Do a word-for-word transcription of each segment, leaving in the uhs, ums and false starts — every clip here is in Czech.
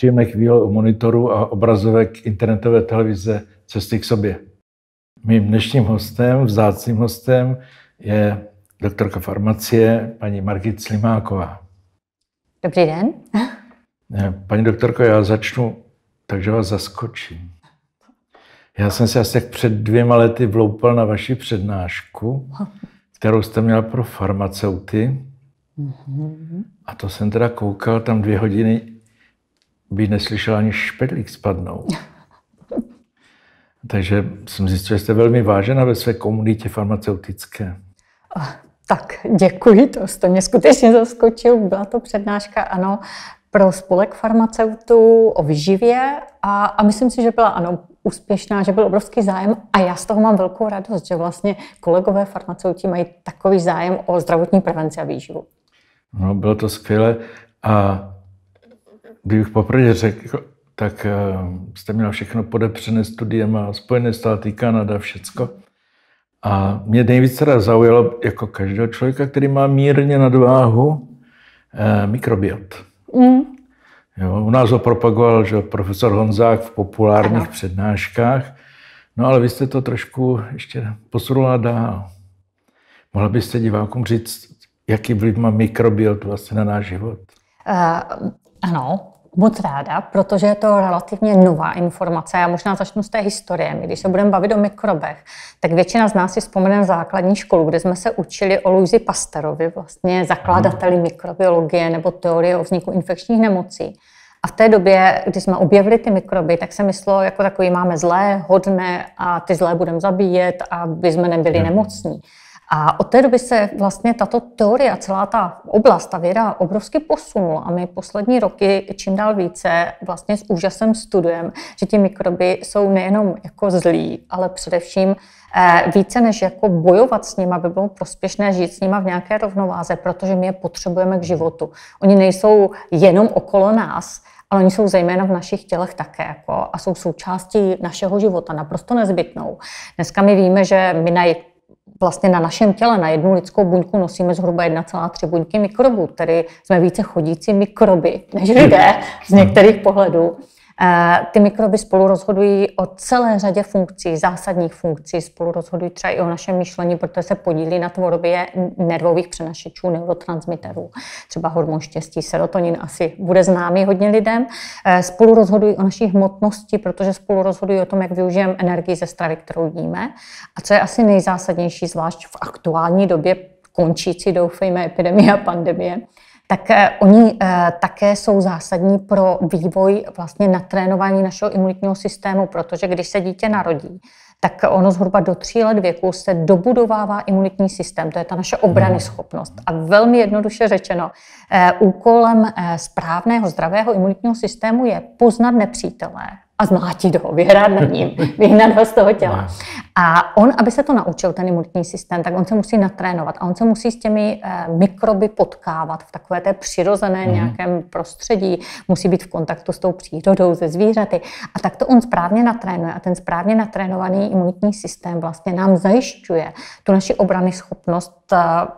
příjemné chvíle u monitoru a obrazovek internetové televize Cesty k sobě. Mým dnešním hostem, vzácným hostem, je doktorka farmacie paní Margita Slimáková. Dobrý den. Paní doktorko, já začnu, takže vás zaskočím. Já jsem se asi tak před dvěma lety vloupal na vaši přednášku, kterou jste měla pro farmaceuty. A to jsem teda koukal, tam dvě hodiny by neslyšel ani špedlík spadnout. Takže jsem zjistil, že jste velmi vážená ve své komunitě farmaceutické. Tak děkuji, to jste mě skutečně zaskočil. Byla to přednáška, ano, pro spolek farmaceutů o výživě a, a myslím si, že byla, ano, úspěšná, že byl obrovský zájem a já z toho mám velkou radost, že vlastně kolegové farmaceuti mají takový zájem o zdravotní prevenci a výživu. No, bylo to skvělé a kdybych poprvé řekl, tak jste měla všechno podepřené studiema, Spojené státy, Kanada, všecko. A mě nejvíc teda zaujalo, jako každého člověka, který má mírně nadváhu, eh, mikrobiot. Mm. Jo, u nás ho propagoval že, profesor Honzák v populárních ano. přednáškách, no ale vy jste to trošku ještě posunula dál. Mohla byste divákům říct, jaký vliv má mikrobiot vlastně na náš život? Uh, ano. Moc ráda, protože je to relativně nová informace. Já možná začnu z té historie. My, když se budeme bavit o mikrobech, tak většina z nás si vzpomene na základní školu, kde jsme se učili o Louisi Pasteurovi, vlastně zakladateli mikrobiologie nebo teorie o vzniku infekčních nemocí. A v té době, kdy jsme objevili ty mikroby, tak se myslelo, jako takový máme zlé, hodné a ty zlé budeme zabíjet, aby jsme nebyli hmm. nemocní. A od té doby se vlastně tato teorie a celá ta oblast, ta věda obrovsky posunula a my poslední roky čím dál více vlastně s úžasem studujeme, že ti mikroby jsou nejenom jako zlí, ale především více než jako bojovat s nimi, aby bylo prospěšné žít s nimi v nějaké rovnováze, protože my je potřebujeme k životu. Oni nejsou jenom okolo nás, ale oni jsou zejména v našich tělech také jako, a jsou součástí našeho života, naprosto nezbytnou. Dneska my víme, že my na Vlastně na našem těle, na jednu lidskou buňku nosíme zhruba jedna celá tři buňky mikrobů, tedy jsme více chodící mikroby než lidé z některých pohledů. Ty mikroby spolu rozhodují o celé řadě funkcí, zásadních funkcí, spolu rozhodují třeba i o našem myšlení, protože se podílí na tvorbě nervových přenašečů, neurotransmiterů. Třeba hormon štěstí, serotonin asi bude známý hodně lidem. Spolu rozhodují o naší hmotnosti, protože spolu rozhodují o tom, jak využijeme energii ze stravy, kterou jíme. A co je asi nejzásadnější, zvlášť v aktuální době končící, doufejme, epidemie a pandemie, tak oni také jsou zásadní pro vývoj vlastně natrénování našeho imunitního systému, protože když se dítě narodí, tak ono zhruba do tří let věku se dobudovává imunitní systém, to je ta naše obrany schopnost. A velmi jednoduše řečeno, úkolem správného zdravého imunitního systému je poznat nepřítele a zmlátit ho, vyhrát nad ním, vyhnat ho z toho těla. A on, aby se to naučil, ten imunitní systém, tak on se musí natrénovat a on se musí s těmi eh, mikroby potkávat v takové té přirozené mm. nějakém prostředí, musí být v kontaktu s tou přírodou, se zvířaty. A tak to on správně natrénuje a ten správně natrénovaný imunitní systém vlastně nám zajišťuje tu naši obrany schopnost eh,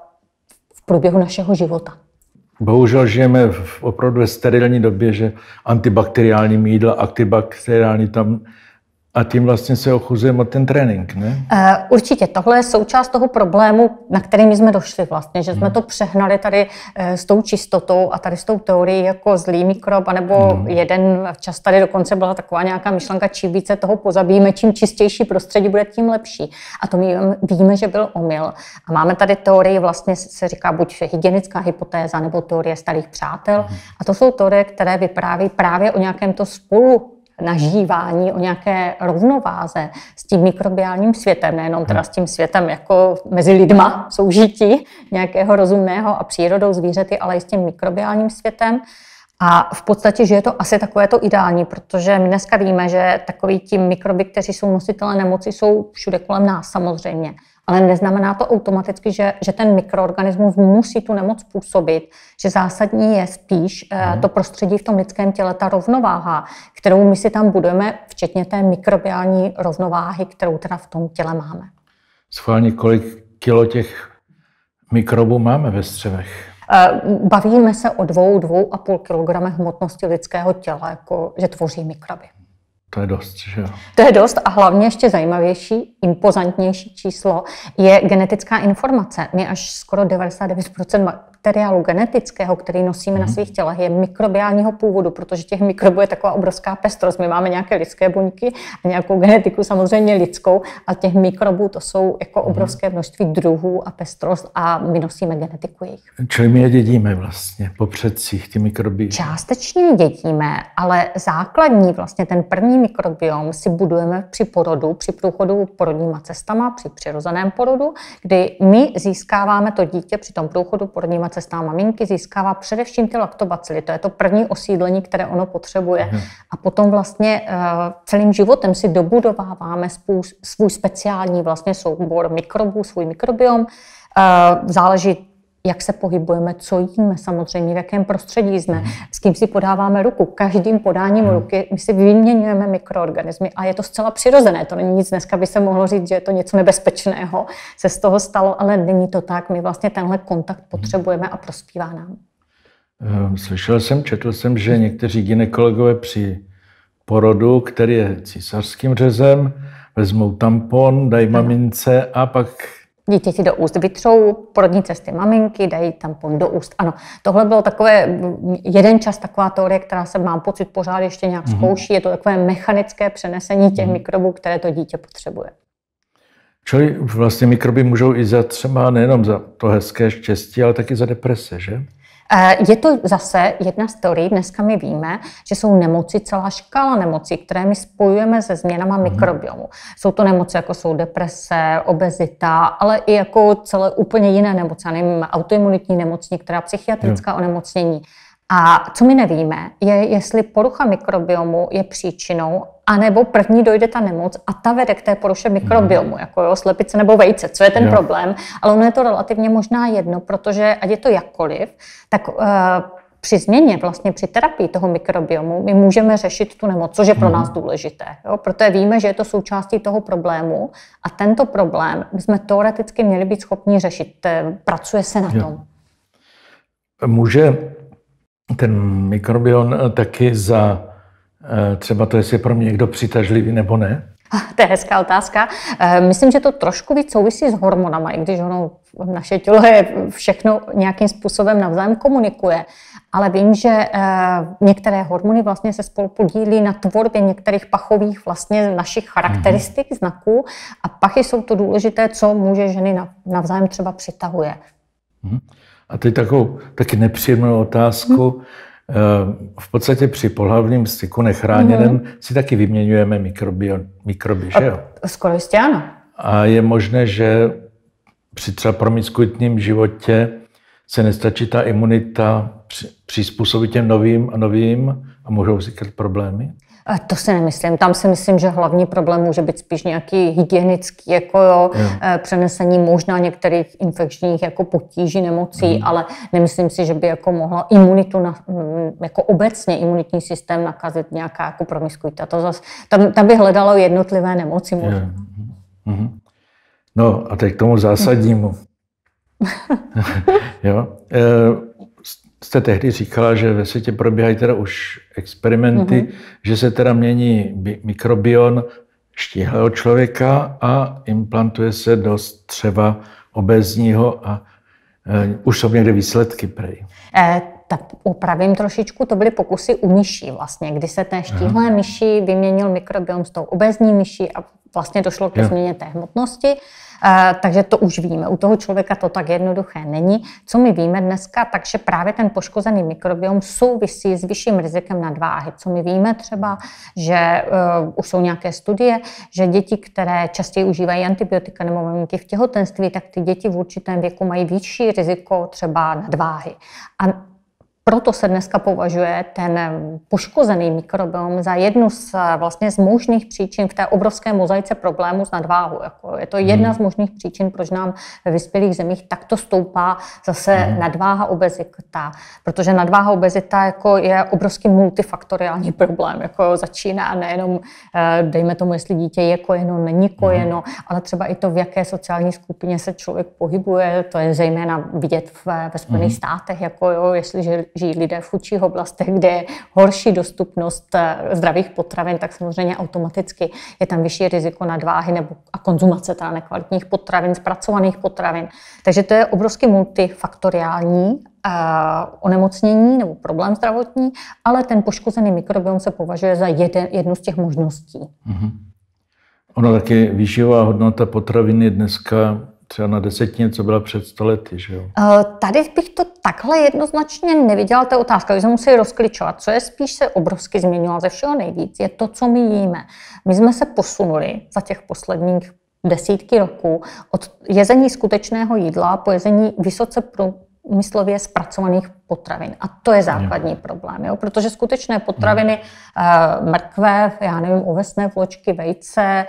v průběhu našeho života. Bohužel žijeme v opravdu sterilní době, že antibakteriální jídla, antibakteriální tam a tím vlastně se ochuzujeme od ten trénink, ne? Uh, určitě, tohle je součást toho problému, na který my jsme došli vlastně, že jsme hmm. to přehnali tady uh, s tou čistotou a tady s tou teorií jako zlý mikrob, anebo hmm. jeden čas tady dokonce byla taková nějaká myšlenka, čím více toho pozabijíme, čím čistější prostředí bude, tím lepší. A to my víme, že byl omyl. A máme tady teorii, vlastně se říká buď hygienická hypotéza, nebo teorie starých přátel. Hmm. A to jsou teorie, které vypráví právě o nějakém to spolu nažívání, o nějaké rovnováze s tím mikrobiálním světem, nejenom teda s tím světem jako mezi lidma soužití nějakého rozumného a přírodou, zvířaty, ale i s tím mikrobiálním světem. A v podstatě, že je to asi takové to ideální, protože my dneska víme, že takový ti mikroby, kteří jsou nositelé nemoci, jsou všude kolem nás samozřejmě. Ale neznamená to automaticky, že, že ten mikroorganismus musí tu nemoc působit, že zásadní je spíš hmm. to prostředí v tom lidském těle, ta rovnováha, kterou my si tam budeme, včetně té mikrobiální rovnováhy, kterou teda v tom těle máme. Schválně, kolik kilo těch mikrobů máme ve střevech? Bavíme se o dvou, dvou a půl kilogramech hmotnosti lidského těla, jako, že tvoří mikroby. To je dost, že jo? To je dost a hlavně ještě zajímavější, impozantnější číslo je genetická informace. My až skoro devadesát devět procent materiálu genetického, který nosíme na svých tělech, je mikrobiálního původu, protože těch mikrobů je taková obrovská pestrost. My máme nějaké lidské buňky a nějakou genetiku samozřejmě lidskou, a těch mikrobů to jsou jako obrovské množství druhů a pestrost a my nosíme genetiku jejich. Čili my je dědíme vlastně po předcích, ty mikroby? Částečně dědíme, ale základní vlastně ten první mikrobiom si budujeme při porodu, při průchodu porodníma cestama, při přirozeném porodu, kdy my získáváme to dítě při tom průchodu porodníma cestama maminky, získává především ty laktobacily. To je to první osídlení, které ono potřebuje. Hmm. A potom vlastně uh, celým životem si dobudováváme spů, svůj speciální vlastně soubor mikrobů, svůj mikrobiom. Uh, záleží, jak se pohybujeme, co jíme samozřejmě, v jakém prostředí jsme, hmm. s kým si podáváme ruku. Každým podáním hmm. ruky my si vyměňujeme mikroorganismy a je to zcela přirozené. To není nic, dneska by se mohlo říct, že je to něco nebezpečného, se z toho stalo, ale není to tak. My vlastně tenhle kontakt potřebujeme a prospívá nám. Slyšel jsem, četl jsem, že někteří gynekologové při porodu, který je císařským řezem, vezmou tampon, dají mamince a pak dítěti do úst vytřou porodní cesty maminky, dají tampon do úst. Ano, tohle bylo takové, jeden čas taková teorie, která se, mám pocit, pořád ještě nějak mm-hmm. zkouší. Je to takové mechanické přenesení těch mm-hmm. mikrobů, které to dítě potřebuje. Čili vlastně mikroby můžou i za třeba nejenom za to hezké štěstí, ale taky za deprese, že? Je to zase jedna z teorií, dneska my víme, že jsou nemoci, celá škála nemocí, které my spojujeme se změnama mikrobiomu. Jsou to nemoci, jako jsou deprese, obezita, ale i jako celé úplně jiné nemoci, nevím, autoimunitní nemoci, některá psychiatrická jo. onemocnění. A co my nevíme, je, jestli porucha mikrobiomu je příčinou, anebo první dojde ta nemoc a ta vede k té poruše mikrobiomu, jako jo, slepice nebo vejce. Co je ten jo. problém? Ale ono je to relativně možná jedno, protože ať je to jakkoliv, tak uh, při změně, vlastně při terapii toho mikrobiomu, my můžeme řešit tu nemoc, což je pro nás důležité. Jo? Protože víme, že je to součástí toho problému a tento problém bychom teoreticky měli být schopni řešit. Pracuje se na tom. Jo. Může ten mikrobiom taky za třeba to, jestli je pro mě někdo přitažlivý nebo ne? To je hezká otázka. Myslím, že to trošku víc souvisí s hormonama, i když ono, naše tělo je všechno nějakým způsobem navzájem komunikuje. Ale vím, že některé hormony vlastně se spolu podílí na tvorbě některých pachových vlastně našich charakteristik, mm-hmm. znaků. A pachy jsou to důležité, co může ženy navzájem třeba přitahuje. Mm-hmm. A teď takovou taky nepříjemnou otázku. Mm-hmm. V podstatě při pohlavním styku nechráněném mm-hmm. si taky vyměňujeme mikroby, mikroby, že jo? Skoro jistě ano. A je možné, že při třeba promiskuitním životě se nestačí ta imunita přizpůsobit těm novým a novým a můžou vznikat problémy? To si nemyslím. Tam si myslím, že hlavní problém může být spíš nějaký hygienický, jako jo, jo. přenesení možná některých infekčních jako potíží, nemocí, mm. ale nemyslím si, že by jako mohla imunitu, na, jako obecně imunitní systém nakazit nějaká jako promiskuita. To zas, tam, tam by hledalo jednotlivé nemoci. Možná. Mm. No a teď k tomu zásadnímu. jo. E, jste tehdy říkala, že ve světě probíhají teda už experimenty, mm-hmm. že se teda mění mikrobiom štíhlého člověka a implantuje se do střeva obézního a e, už jsou někde výsledky prej. E, tak upravím trošičku, to byly pokusy u myší vlastně, kdy se té štíhlé myši vyměnil mikrobiom s tou obézní myší a vlastně došlo ke změně té hmotnosti. Uh, takže to už víme. U toho člověka to tak jednoduché není. Co my víme dneska, takže právě ten poškozený mikrobiom souvisí s vyšším rizikem nadváhy. Co my víme třeba, že uh, už jsou nějaké studie, že děti, které častěji užívají antibiotika nebo maminky v těhotenství, tak ty děti v určitém věku mají vyšší riziko třeba nadváhy. A proto se dneska považuje ten poškozený mikrobiom za jednu z, vlastně z možných příčin v té obrovské mozaice problémů s nadváhou. Jako je to jedna hmm. z možných příčin, proč nám ve vyspělých zemích takto stoupá zase hmm. nadváha, obezita. Protože nadváha, obezita jako je obrovský multifaktoriální problém. Jako začíná nejenom, dejme tomu, jestli dítě je kojeno, není kojeno, hmm. ale třeba i to, v jaké sociální skupině se člověk pohybuje. To je zejména vidět ve, ve Spojených hmm. státech, jako jo, jestliže žijí lidé v chudších oblastech, kde je horší dostupnost zdravých potravin, tak samozřejmě automaticky je tam vyšší riziko nadváhy nebo a konzumace teda nekvalitních potravin, zpracovaných potravin. Takže to je obrovsky multifaktoriální uh, onemocnění nebo problém zdravotní, ale ten poškozený mikrobiom se považuje za jeden, jednu z těch možností. Mm-hmm. Ono taky výživová hodnota potravin je dneska třeba na desetině, co byla před sto lety, že jo? Tady bych to takhle jednoznačně neviděla, to je otázka, když jsme museli rozklíčovat. Co je spíš se obrovsky změnilo ze všeho nejvíc, je to, co my jíme. My jsme se posunuli za těch posledních desítky roků od jezení skutečného jídla po jezení vysoce průmyslově zpracovaných potravin. A to je základní je. problém, jo? Protože skutečné potraviny, hmm. mrkve, já nevím, ovesné vločky, vejce,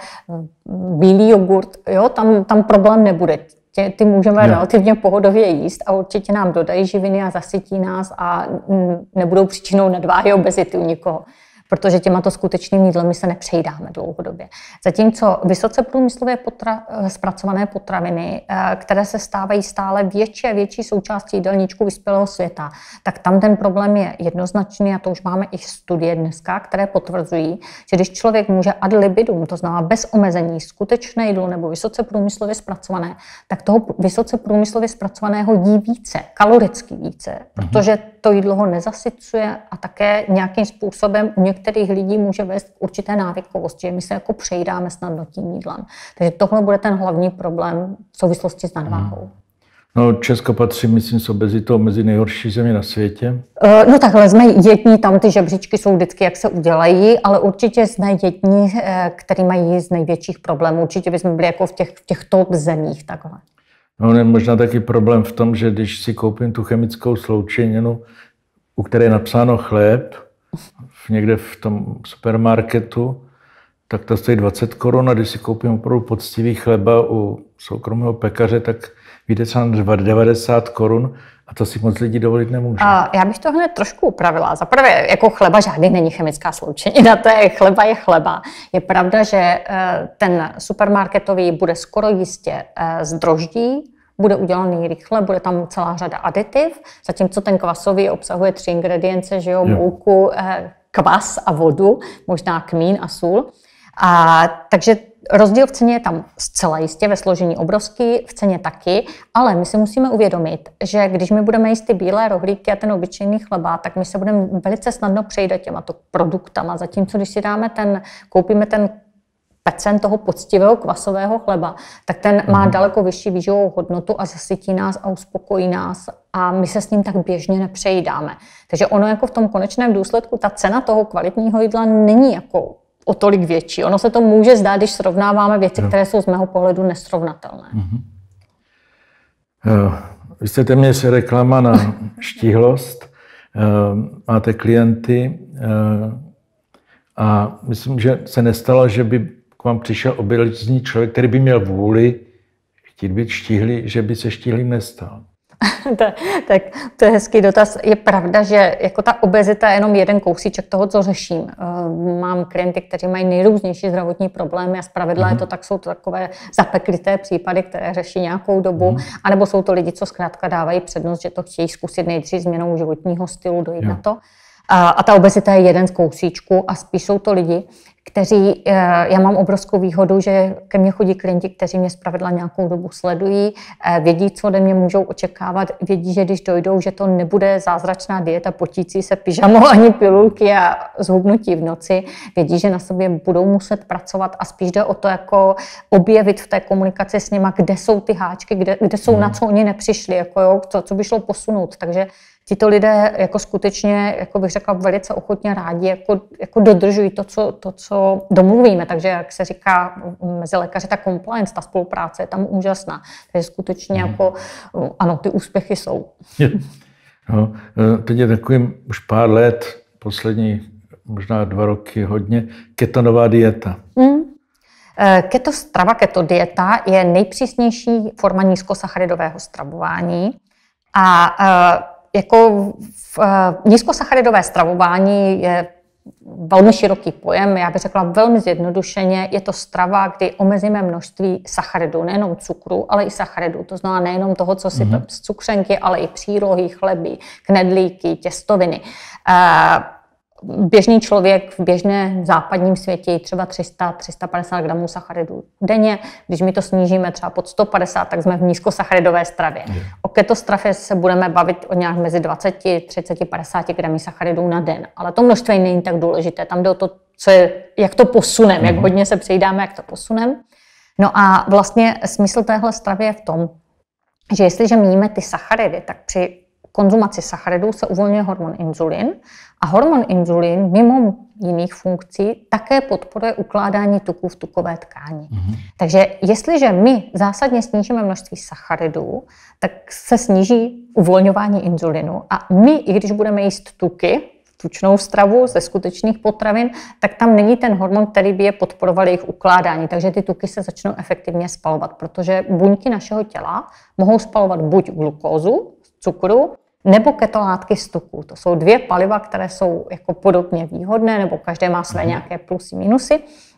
bílý jogurt, jo? Tam, tam problém nebude. Tě, ty můžeme je. relativně pohodově jíst a určitě nám dodají živiny a zasytí nás a nebudou příčinou nadváhy, obezity u nikoho. Protože těmato skutečným jídlem my se nepřejídáme dlouhodobě. Zatímco vysoce průmyslově potra, zpracované potraviny, které se stávají stále větší a větší součástí jídelníčku vyspělého světa, tak tam ten problém je jednoznačný a to už máme i studie dneska, které potvrzují, že když člověk může ad libidum, to znamená bez omezení, skutečné jídlo nebo vysoce průmyslově zpracované, tak toho vysoce průmyslově zpracovaného jí více, kaloricky více, protože to jídlo ho nezasycuje a také nějakým způsobem u některých lidí může vést k určité návykovosti, že my se jako přejídáme snadno tím jídlem. Takže tohle bude ten hlavní problém v souvislosti s nadváhou. No, Česko patří, myslím, s obezitou mezi nejhorší země na světě. No takhle, jsme jedni, tam ty žebříčky jsou vždycky, jak se udělají, ale určitě jsme jedni, který mají z největších problémů. Určitě bychom byli jako v těch, v těch top zemích takhle. No, je možná taky problém v tom, že když si koupím tu chemickou sloučeninu, u které je napsáno chléb, někde v tom supermarketu, tak to stojí dvacet korun a když si koupím opravdu poctivý chleba u soukromého pekaře, tak vyjde třeba na devadesát korun a to si moc lidí dovolit nemůže. A já bych to hned trošku upravila. Za prvé, jako chleba žádný není chemická sloučenina, to je chleba je chleba. Je pravda, že ten supermarketový bude skoro jistě z droždí, bude udělaný rychle, bude tam celá řada aditiv, zatímco ten kvasový obsahuje tři ingredience, že jo, mouku, kvas a vodu, možná kmín a sůl. A takže rozdíl v ceně je tam zcela jistě, ve složení obrovský, v ceně taky, ale my si musíme uvědomit, že když my budeme jíst ty bílé rohlíky a ten obyčejný chleba, tak my se budeme velice snadno přejít těmato produktama, zatímco když si dáme ten, koupíme ten pecen toho poctivého kvasového chleba, tak ten má daleko vyšší výživovou hodnotu a zasytí nás a uspokojí nás a my se s ním tak běžně nepřejídáme. Takže ono jako v tom konečném důsledku, ta cena toho kvalitního jídla není jako o tolik větší. Ono se to může zdát, když srovnáváme věci, no. které jsou z mého pohledu nesrovnatelné. Mm-hmm. Vy jste téměř reklama na štíhlost, máte klienty a myslím, že se nestalo, že by k vám přišel obézní člověk, který by měl vůli chtít být štíhlý, že by se štíhlým nestal. Tak to je hezký dotaz. Je pravda, že jako ta obezita je jenom jeden kousíček toho, co řeším. Mám klienty, kteří mají nejrůznější zdravotní problémy a zpravidla mm-hmm. je to tak, jsou to takové zapeklité případy, které řeší nějakou dobu, mm-hmm. anebo jsou to lidi, co zkrátka dávají přednost, že to chtějí zkusit nejdřív změnou životního stylu, dojít jo. na to. A, a ta obezita je jeden z kousíčků a spíš jsou to lidi, kteří, já mám obrovskou výhodu, že ke mně chodí klienti, kteří mě zpravidla nějakou dobu sledují, vědí, co ode mě můžou očekávat, vědí, že když dojdou, že to nebude zázračná dieta potící se pyžamo ani pilulky a zhubnutí v noci, vědí, že na sobě budou muset pracovat a spíš jde o to jako objevit v té komunikaci s nima, kde jsou ty háčky, kde, kde jsou, hmm. na co oni nepřišli, jako jo, co, co by šlo posunout. Takže tito lidé jako skutečně, jako bych řekla, velice ochotně rádi jako, jako dodržují to co, to, co domluvíme. Takže, jak se říká mezi lékaři, ta compliance, ta spolupráce je tam úžasná. Takže skutečně mm. jako, ano, ty úspěchy jsou. No, teď je takovým už pár let, poslední možná dva roky hodně, ketonová dieta. Mm. Keto strava, keto dieta je nejpřísnější forma nízkosacharidového stravování. A jako v nízkosacharidové stravování je velmi široký pojem, já bych řekla velmi zjednodušeně, je to strava, kdy omezíme množství sacharidů, nejenom cukru, ale i sacharidů. To znamená nejenom toho, co si mm-hmm. z cukřenky, ale i přílohy, chleby, knedlíky, těstoviny. Běžný člověk v běžném západním světě je třeba tři sta až tři sta padesát gramů sacharidů denně. Když my to snížíme třeba pod sto padesát, tak jsme v nízkosacharidové stravě. Je. O keto stravě se budeme bavit o nějak mezi dvacet, třicet, padesát gramy sacharidů na den. Ale to množství není tak důležité. Tam jde o to, co je, jak to posunem, mm. jak hodně se přejídáme, jak to posunem. No a vlastně smysl téhle stravy je v tom, že jestliže míníme ty sacharidy, tak při konzumaci sacharidů se uvolňuje hormon inzulin a hormon inzulin mimo jiných funkcí také podporuje ukládání tuků v tukové tkáni. Mm-hmm. Takže jestliže my zásadně snížíme množství sacharidů, tak se sníží uvolňování inzulinu a my, i když budeme jíst tuky, tučnou stravu ze skutečných potravin, tak tam není ten hormon, který by je podporoval jejich ukládání. Takže ty tuky se začnou efektivně spalovat, protože buňky našeho těla mohou spalovat buď glukózu z cukru, nebo ketolátky z tuků. To jsou dvě paliva, které jsou jako podobně výhodné, nebo každé má své nějaké plusy, minusy.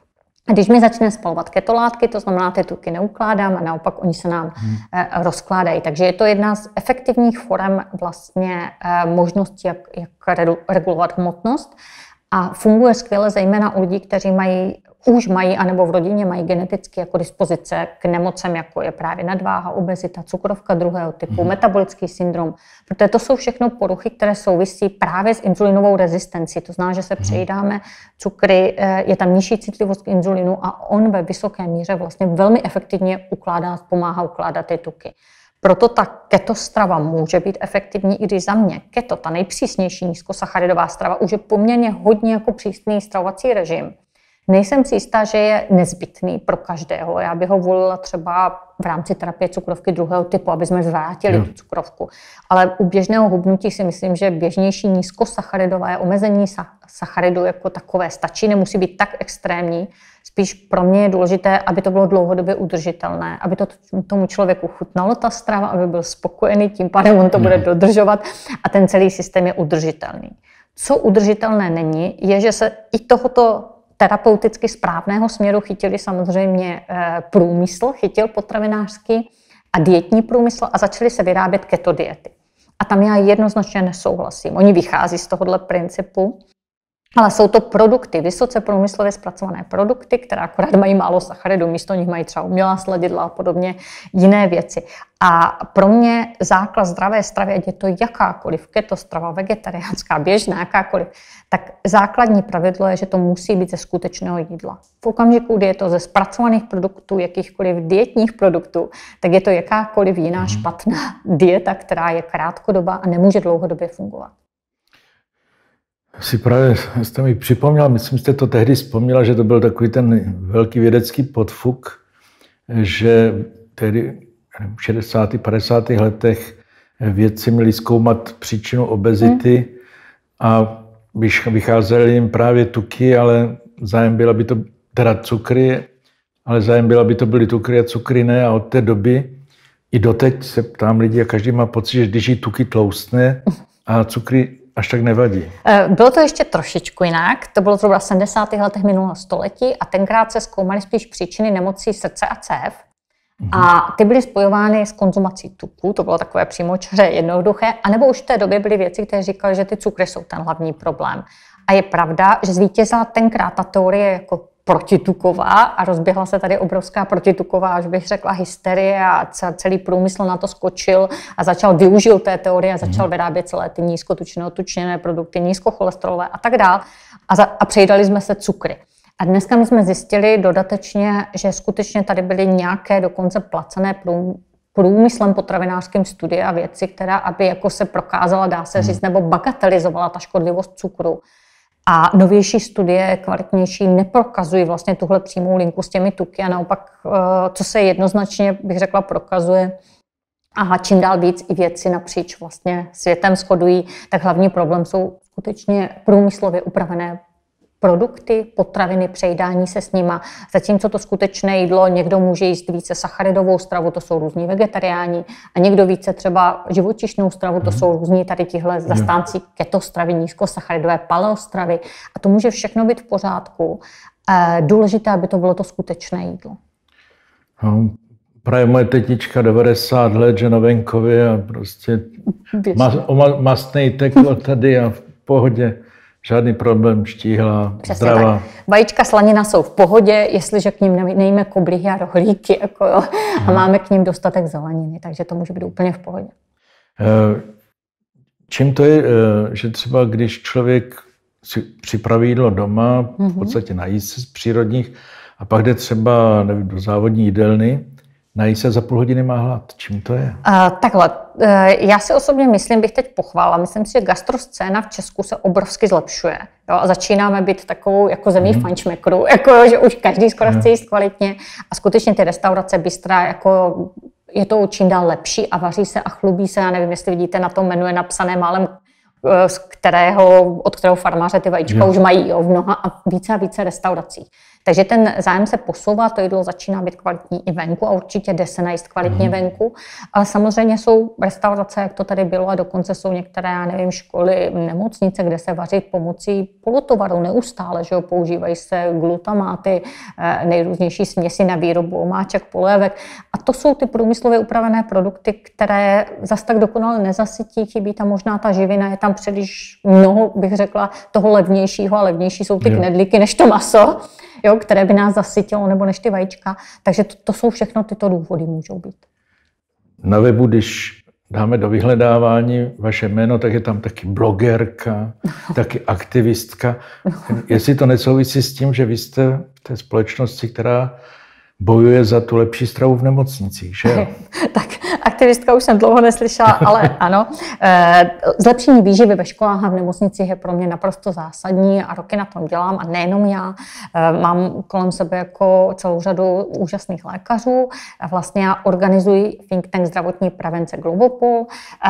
A když my začneme spalovat ketolátky, to znamená, ty tuky neukládáme a naopak oni se nám hmm. rozkládají. Takže je to jedna z efektivních forem vlastně možností, jak, jak regulovat hmotnost. A funguje skvěle zejména u lidí, kteří mají, už mají, anebo v rodině mají geneticky jako dispozice k nemocem, jako je právě nadváha, obezita, cukrovka druhého typu, mm. metabolický syndrom. Protože to jsou všechno poruchy, které souvisí právě s inzulinovou rezistencí. To znamená, že se mm. přejídáme cukry, je tam nižší citlivost k inzulinu a on ve vysoké míře vlastně velmi efektivně ukládá, pomáhá ukládat ty tuky. Proto ta keto strava může být efektivní, i když za mě keto, ta nejpřísnější nízkosacharidová strava, už je poměrně hodně jako přísný stravovací režim. Nejsem si jistá, že je nezbytný pro každého. Já bych ho volila třeba v rámci terapie cukrovky druhého typu, aby jsme zvratili tu cukrovku. Ale u běžného hubnutí si myslím, že běžnější nízkosacharidové omezení sacharidů jako takové stačí, nemusí být tak extrémní. Spíš pro mě je důležité, aby to bylo dlouhodobě udržitelné, aby to tomu člověku chutnalo ta strava, aby byl spokojený, tím pádem on to bude dodržovat a ten celý systém je udržitelný. Co udržitelné není, je, že se i tohoto terapeuticky správného směru chytili samozřejmě průmysl, chytil potravinářský a dietní průmysl a začaly se vyrábět keto diety. A tam já jednoznačně nesouhlasím. Oni vychází z tohohle principu, ale jsou to produkty, vysoce průmyslově zpracované produkty, které akorát mají málo sacharidů, místo nich mají třeba umělá sladidla a podobně jiné věci. A pro mě základ zdravé stravy, ať je to jakákoliv keto strava, vegetariánská, běžná, jakákoliv, tak základní pravidlo je, že to musí být ze skutečného jídla. V okamžiku, kdy je to ze zpracovaných produktů, jakýchkoliv dietních produktů, tak je to jakákoliv jiná špatná dieta, která je krátkodobá a nemůže dlouhodobě fungovat. Si právě jste mi připomněla, myslím, jste to tehdy vzpomněla, že to byl takový ten velký vědecký podfuk, že tehdy v šedesátých padesátých letech vědci měli zkoumat příčinu obezity hmm. a vycházeli jim právě tuky, ale zájem byl, aby to, teda cukry, ale zájem byl, aby to byly cukry a cukry ne a od té doby i doteď se ptám lidí a každý má pocit, že když jí tuky tloustne a cukry až tak nevadí. Bylo to ještě trošičku jinak. To bylo zhruba v sedmdesátých letech minulého století a tenkrát se zkoumaly spíš příčiny nemocí srdce a cév. Mm-hmm. A ty byly spojovány s konzumací tuků, to bylo takové přímočaře jednoduché, anebo už v té době byly věci, které říkaly, že ty cukry jsou ten hlavní problém. A je pravda, že zvítězila tenkrát ta teorie jako protituková a rozběhla se tady obrovská protituková, až bych řekla, hysterie a celý průmysl na to skočil a začal využil té teorie a začal vyrábět celé ty nízkotučné, otučněné produkty, nízkocholesterolové a tak dál a, za, a přejídali jsme se cukry. A dneska my jsme zjistili dodatečně, že skutečně tady byly nějaké dokonce placené průmyslem potravinářským studie a věci, která aby jako se prokázala, dá se říct, nebo bagatelizovala ta škodlivost cukru. A novější studie, kvalitnější, neprokazují vlastně tuhle přímou linku s těmi tuky a naopak, co se jednoznačně, bych řekla, prokazuje, A čím dál víc i vědci napříč vlastně světem shodují, tak hlavní problém jsou skutečně průmyslově upravené produkty, potraviny, přejídání se s nima. Zatímco to skutečné jídlo, někdo může jíst více sacharidovou stravu, to jsou různí vegetariáni, a někdo více třeba živočišnou stravu, to jsou různí tady tihle zastánci ketostravy, nízkosacharidové paleostravy. A to může všechno být v pořádku. Důležité, aby to bylo to skutečné jídlo. No, právě moje tetička devadesát let, že na venkově a prostě mas, mastnej tekl tady a v pohodě. Žádný problém, štíhla, přesně zdravá. Tak. Vajíčka, slanina jsou v pohodě, jestliže k ním nejíme koblihy a rohlíky jako jo, a máme k ním dostatek zeleniny, takže to může být úplně v pohodě. Čím to je, že třeba když člověk si připraví jídlo doma, v podstatě nají se z přírodních, a pak jde třeba nevím, do závodní jídelny, nají se za půl hodiny má hlad. Čím to je? Uh, takhle, uh, já si osobně myslím, bych teď pochválila, myslím si, že gastroscéna v Česku se obrovsky zlepšuje. Jo, a začínáme být takovou jako zemí mm. fančmekru, jako, že už každý skoro chce jíst kvalitně a skutečně ty restaurace bystra, jako je to čím dál lepší a vaří se a chlubí se. Já nevím, jestli vidíte na tom menu je napsané málem, z kterého, od kterého farmáře ty vajíčka jo. už mají jo, v mnoha a více a více restauracích. Takže ten zájem se posouvá, to jídlo začíná být kvalitní i venku a určitě jde se najíst kvalitně mm. venku. Ale samozřejmě jsou restaurace, jak to tady bylo, a dokonce jsou některé, já nevím, školy, nemocnice, kde se vaří pomocí polotovaru neustále, že jo, používají se glutamáty, nejrůznější směsi na výrobu omáček, polévek. A to jsou ty průmyslově upravené produkty, které zas tak dokonale nezasytí, chybí tam možná ta živina, je tam příliš mnoho, bych řekla, toho levnějšího, a levnější jsou ty knedlíky než to maso. Jo, které by nás zasytilo, nebo než ty vajíčka. Takže to, to jsou všechno tyto důvody můžou být. Na webu, když dáme do vyhledávání vaše jméno, tak je tam taky blogerka, taky aktivistka. Jestli to nesouvisí s tím, že vy jste v té společnosti, která bojuje za tu lepší stravu v nemocnicích, že jo? Tak aktivistka už jsem dlouho neslyšela, ale ano. Zlepšení výživy ve školách a v nemocnicích je pro mě naprosto zásadní a roky na tom dělám, a nejenom já. Mám kolem sebe jako celou řadu úžasných lékařů. Vlastně já organizuji think tank zdravotní prevence Globopol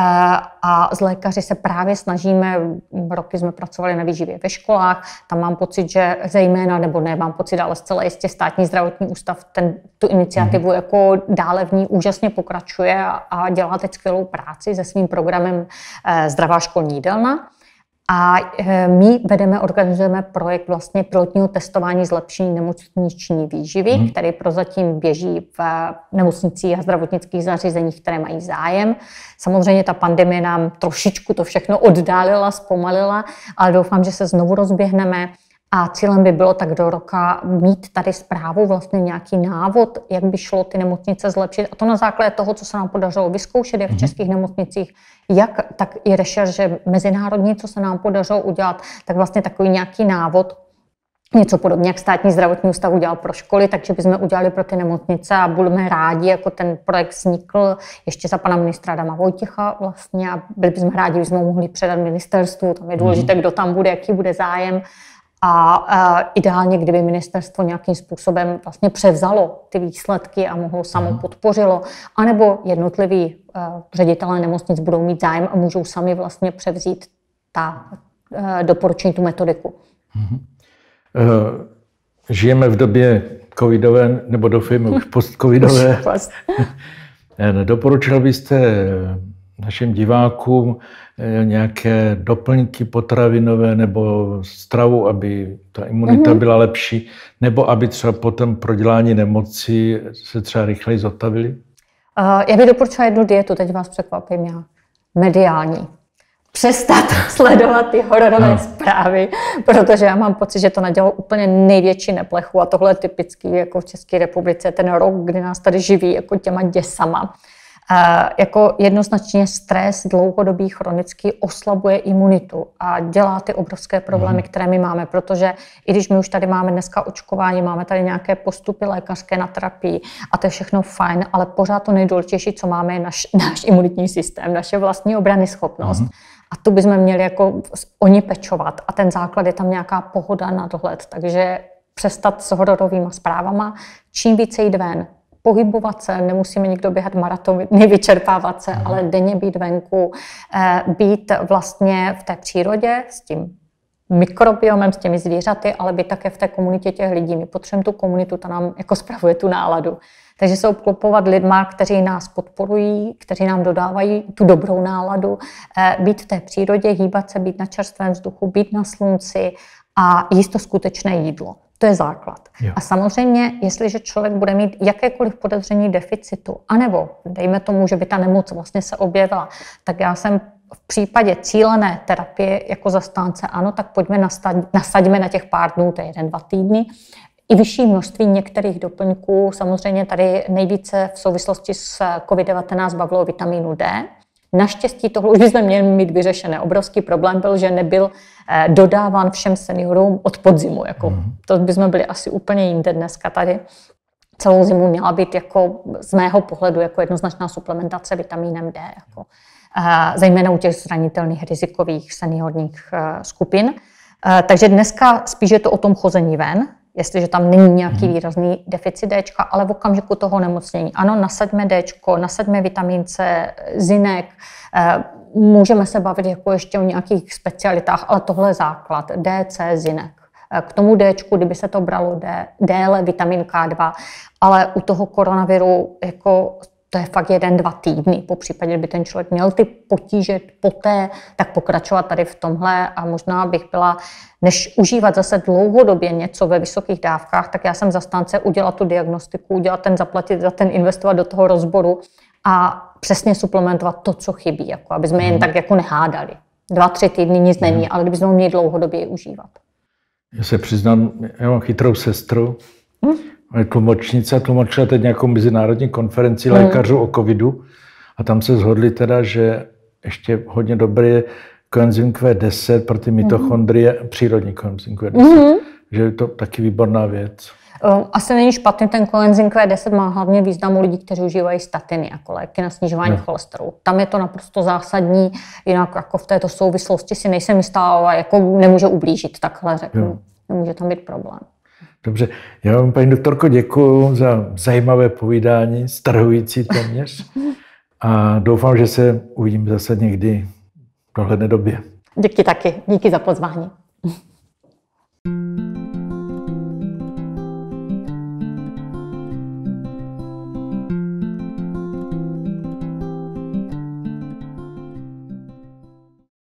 a s lékaři se právě snažíme, roky jsme pracovali na výživě ve školách, tam mám pocit, že zejména, nebo ne, mám pocit, ale zcela jistě Státní zdravotní ústav ten, tu iniciativu jako dále v ní úžasně pokračuje a, a dělá teď skvělou práci se svým programem eh, Zdravá školní jídelna. A eh, my vedeme, organizujeme projekt vlastně pilotního testování zlepšení nemocniční výživy, hmm. který prozatím běží v nemocnicích a zdravotnických zařízeních, které mají zájem. Samozřejmě ta pandemie nám trošičku to všechno oddálila, zpomalila, ale doufám, že se znovu rozběhneme. A cílem by bylo tak do roka mít tady zprávu, vlastně nějaký návod, jak by šlo ty nemocnice zlepšit. A to na základě toho, co se nám podařilo vyzkoušet v českých nemocnicích, jak tak i rešerše mezinárodní, co se nám podařilo udělat, tak vlastně takový nějaký návod, něco podobně, jak Státní zdravotní ústav udělal pro školy, takže bychom udělali pro ty nemocnice a budeme rádi, jako ten projekt vznikl ještě za pana ministra Adama Vojtěcha vlastně a byli bychom rádi, že jsme mohli předat ministerstvu, tam je důležité, kdo tam bude, jaký bude zájem. A, a ideálně, kdyby ministerstvo nějakým způsobem vlastně převzalo ty výsledky a mohlo samo podpořilo, anebo jednotliví uh, ředitelé nemocnic budou mít zájem a můžou sami vlastně převzít ta uh, doporučení, tu metodiku. Uh-huh. Uh, žijeme v době covidové, nebo doufejme už post-covidové. Doporučil byste našim divákům nějaké doplňky potravinové nebo stravu, aby ta imunita mm-hmm. byla lepší, nebo aby třeba potom prodělání nemoci se třeba rychleji zotavili? Uh, já bych doporučila jednu dietu, teď vás překvapím já. Mediální. Přestat sledovat ty hororové no. zprávy, protože já mám pocit, že to nadělalo úplně největší neplechu a tohle je typický jako v České republice, ten rok, kdy nás tady živí jako těma děsama. Uh, jako jednoznačně stres dlouhodobý chronický oslabuje imunitu a dělá ty obrovské problémy, které my máme, protože i když my už tady máme dneska očkování, máme tady nějaké postupy lékařské na terapii a to je všechno fajn, ale pořád to nejdůležitější, co máme, je naš, náš imunitní systém, naše vlastní obranyschopnost. Uh-huh. A tu bychom měli jako oni pečovat a ten základ je tam nějaká pohoda na dohled, takže přestat s hororovými zprávama, čím více jít ven, pohybovat se, nemusíme nikdo běhat maratony, vyčerpávat se, ale denně být venku, být vlastně v té přírodě s tím mikrobiomem, s těmi zvířaty, ale být také v té komunitě těch lidí. My potřebujeme tu komunitu, ta nám jako spravuje tu náladu. Takže se obklopovat lidma, kteří nás podporují, kteří nám dodávají tu dobrou náladu, být v té přírodě, hýbat se, být na čerstvém vzduchu, být na slunci a jíst to skutečné jídlo. To je základ. Jo. A samozřejmě, jestliže člověk bude mít jakékoliv podezření deficitu, anebo dejme tomu, že by ta nemoc vlastně se objevila, tak já jsem v případě cílené terapie jako zastánce, ano, tak pojďme nasaďme na těch pár dnů, to je jeden, dva týdny, i vyšší množství některých doplňků. Samozřejmě tady nejvíce v souvislosti s COVID devatenáct bavilo vitamínu D. Naštěstí tohle už bychom měli mít vyřešené. Obrovský problém byl, že nebyl dodáván všem seniorům od podzimu. Jako, mm. To bychom byli asi úplně jinde dneska tady. Celou zimu měla být jako, z mého pohledu jako jednoznačná suplementace vitamínem D. Jako, zejména u těch zranitelných rizikových seniorních skupin. Takže dneska spíš je to o tom chození ven, jestliže tam není nějaký výrazný deficit Dčka, ale v okamžiku toho nemocnění. Ano, nasaďme Dčko, nasaďme vitamin C, zinek, můžeme se bavit jako ještě o nějakých specialitách, ale tohle je základ, D, C, zinek. K tomu Dčku, kdyby se to bralo D, déle, vitamin K dva, ale u toho koronaviru jako to je fakt jeden, dva týdny. Po případě, kdyby ten člověk měl ty potíže poté, tak pokračovat tady v tomhle a možná bych byla, než užívat zase dlouhodobě něco ve vysokých dávkách, tak já jsem zastánce udělat tu diagnostiku, udělat ten, zaplatit za ten, investovat do toho rozboru a přesně suplementovat to, co chybí, jako aby jsme jen tak jako nehádali. Dva, tři týdny nic není, ale kdybychom měli dlouhodobě užívat. Já se přiznám, já mám chytrou sestru, hmm? Je tlumočnice a tlumočila teď nějakou mezinárodní konferenci hmm. lékařů o covidu a tam se shodli teda, že ještě hodně dobré je koenzym Q deset pro ty mitochondrie, hmm. přírodní koenzym Q deset, hmm. že je to taky výborná věc. Asi není špatný, ten koenzym Q deset má hlavně význam u lidí, kteří užívají statiny jako léky na snižování no. cholesterolu. Tam je to naprosto zásadní, jinak jako v této souvislosti si nejsem jistá, ale jako nemůže ublížit, takhle řeknu. Jo. Nemůže tam být problém. Dobře, já vám, paní doktorko, děkuji za zajímavé povídání, strhující téměř. A doufám, že se uvidíme zase někdy v dohledné době. Díky taky, díky za pozvání.